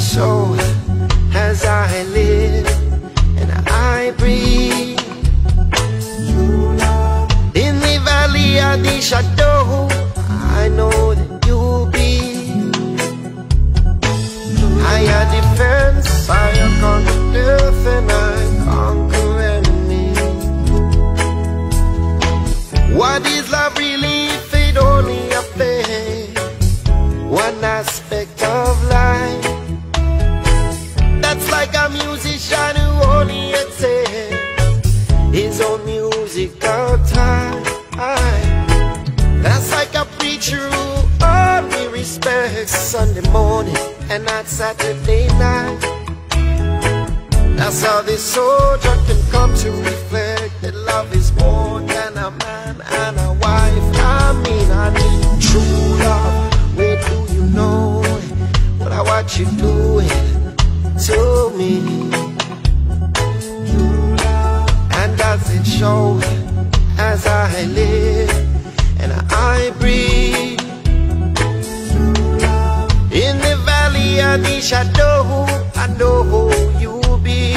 show as I live and I breathe. In the valley of the shadow, I know that you'll be higher defense, higher conquer death, and I conquer enemy. What is love really if it only a play? One aspect of life. That's like a musician who only excels his own musical time. That's like a preacher who only respects Sunday morning and not Saturday night. That's how this soldier can come to reflect that love is more than a man and a wife. I mean, I need true love. Where do you know it? What you doing to me? And does it show as I live and I breathe? In the valley of the shadow, I know who you'll be.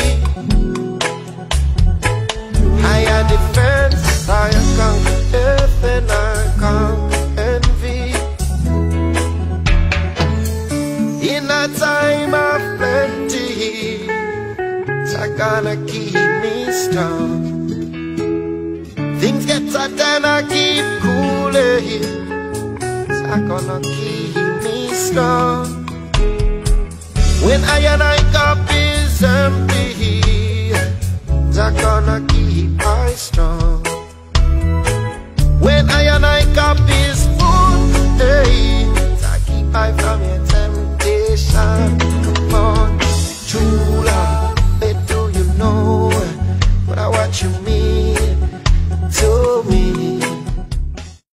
Higher defense, higher conquer death, and I conquer envy. In a time of plenty, it's gonna keep me strong. Things get hot and I keep cooling, it's gonna keep me strong. When I cup is empty, it's gonna keep I strong. When I cup is